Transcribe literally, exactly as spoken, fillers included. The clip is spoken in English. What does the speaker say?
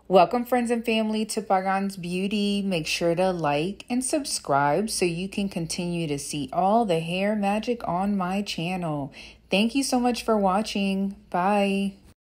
Welcome, friends and family, to Pagan's Beauty. Make sure to like and subscribe so you can continue to see all the hair magic on my channel. Thank you so much for watching. Bye.